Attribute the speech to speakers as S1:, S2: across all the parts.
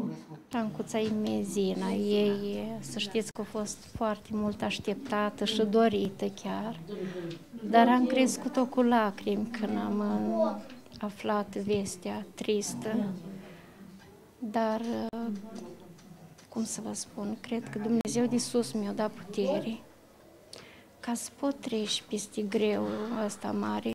S1: Ancuța e mezina ei, să știți că a fost foarte mult așteptată și dorită chiar, dar am crescut-o cu lacrimi când am aflat vestea tristă, dar, cum să vă spun, cred că Dumnezeu de sus mi-a dat putere ca să pot trece peste greu ăsta mare.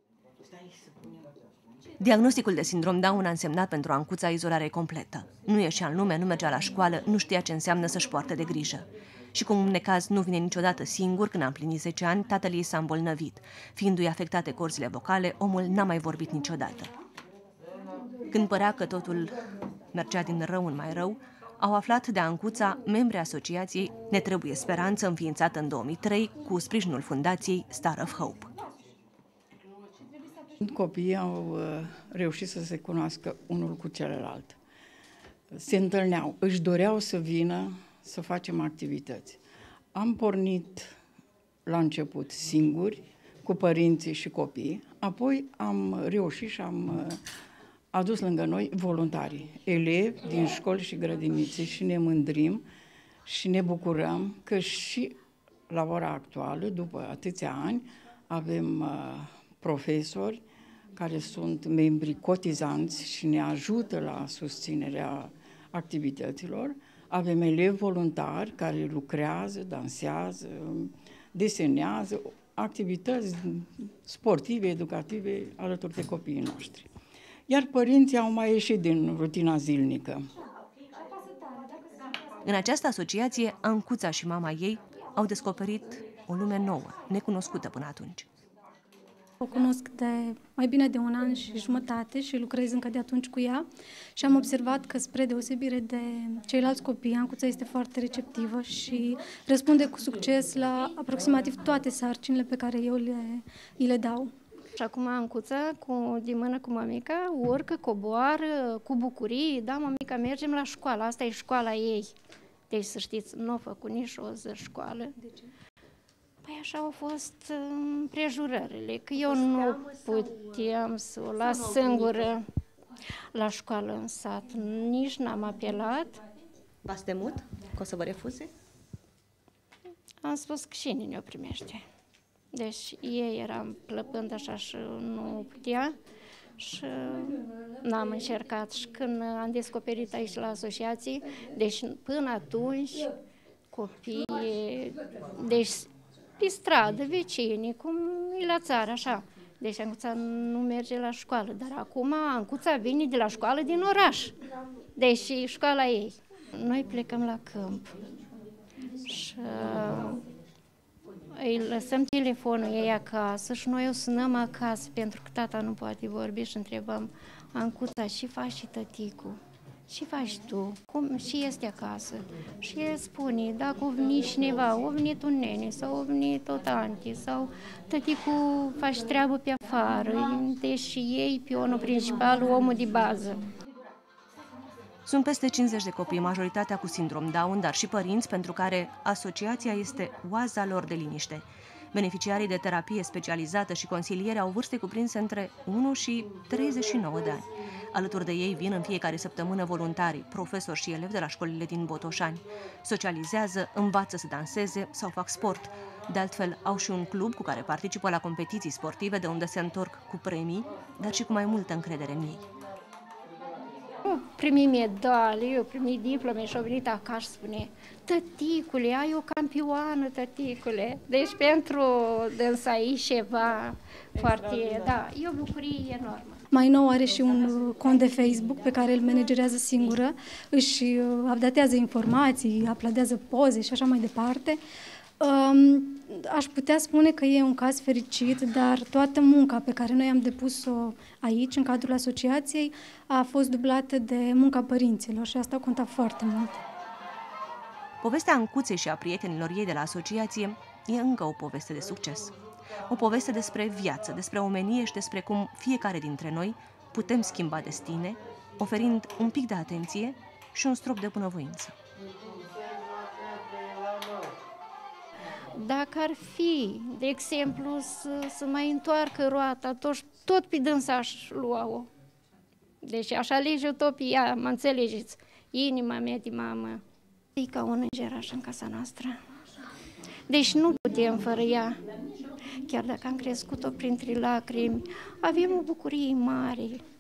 S2: Diagnosticul de sindrom Down a însemnat pentru Ancuța izolare completă. Nu ieșea în lume, nu mergea la școală, nu știa ce înseamnă să-și poarte de grijă. Și cum un necaz nu vine niciodată singur, când a împlinit 10 ani, tatăl ei s-a îmbolnăvit. Fiindu-i afectate corzile vocale, omul n-a mai vorbit niciodată. Când părea că totul mergea din rău în mai rău, au aflat de Ancuța membrii asociației Ne Trebuie Speranță, înființată în 2003 cu sprijinul fundației Star of Hope.
S3: Copiii au reușit să se cunoască unul cu celălalt. Se întâlneau, își doreau să vină să facem activități. Am pornit la început singuri, cu părinții și copiii, apoi am reușit și am adus lângă noi voluntarii, elevi din școli și grădinițe și ne mândrim și ne bucurăm că și la ora actuală, după atâția ani, avem profesori care sunt membri cotizanți și ne ajută la susținerea activităților. Avem elevi voluntari care lucrează, dansează, desenează, activități sportive, educative alături de copiii noștri. Iar părinții au mai ieșit din rutina zilnică.
S2: În această asociație, Ancuța și mama ei au descoperit o lume nouă, necunoscută până atunci.
S4: O cunosc de mai bine de 1 an și jumătate și lucrez încă de atunci cu ea și am observat că, spre deosebire de ceilalți copii, Ancuța este foarte receptivă și răspunde cu succes la aproximativ toate sarcinile pe care eu îi le dau.
S1: Și acum Ancuța, din mână cu mămica, urcă, coboară, cu bucurie. Da, mămica, mergem la școală, asta e școala ei. Deci, să știți, nu a făcut nici o zi școală. De ce? Păi așa au fost împrejurările, că eu nu puteam să o las singură la școală în sat. Nici n-am apelat.
S2: V-ați temut că o să vă refuze?
S1: Am spus că cine ne-o primește. Deci ei eram plăpând așa și nu putea și n-am încercat. Și când am descoperit aici la asociații, deci până atunci copiii, deci pe stradă, vecinii, cum e la țară, așa. Deci Ancuța nu merge la școală, dar acum Ancuța vine de la școală din oraș. Deci școala ei. Noi plecăm la câmp și îi lăsăm telefonul ei acasă și noi o sunăm acasă pentru că tata nu poate vorbi și întrebăm: Ancuța, ce faci și tăticul? Ce faci tu? Cum? Și este acasă. Și el spune, dacă o veni cineva, o venit un nene sau o venit o tante sau tăticul faci treabă pe afară, deși ei pionul principal, omul de bază.
S2: Sunt peste 50 de copii, majoritatea cu sindrom Down, dar și părinți pentru care asociația este oaza lor de liniște. Beneficiarii de terapie specializată și consiliere au vârste cuprinse între 1 și 39 de ani. Alături de ei vin în fiecare săptămână voluntarii, profesori și elevi de la școlile din Botoșani. Socializează, învață să danseze sau fac sport. De altfel, au și un club cu care participă la competiții sportive, de unde se întorc cu premii, dar și cu mai multă încredere în ei.
S1: Eu primi medalii, eu primi diplome și au venit acasă și spune: tăticule, ai o campioană, tăticule. Deci pentru dânsa e ceva foarte, da, e o bucurie enormă.
S4: Mai nou are și un cont de Facebook pe care îl managerează singură, își updatează informații, uploadează poze și așa mai departe. Aș putea spune că e un caz fericit, dar toată munca pe care noi am depus-o aici, în cadrul asociației, a fost dublată de munca părinților și asta conta foarte mult.
S2: Povestea Ancuței și a prietenilor ei de la asociație e încă o poveste de succes. O poveste despre viață, despre omenie și despre cum fiecare dintre noi putem schimba destine, oferind un pic de atenție și un strop de bunăvoință.
S1: Dacă ar fi, de exemplu, să mai întoarcă roata, tot pe dânsa aș lua-o. Deci aș alege-o tot pe ea, mă înțelegeți. inima mea de mamă. E ca un îngeraș în casa noastră. Deci nu putem fără ea. Chiar dacă am crescut-o printre lacrimi, avem o bucurie mare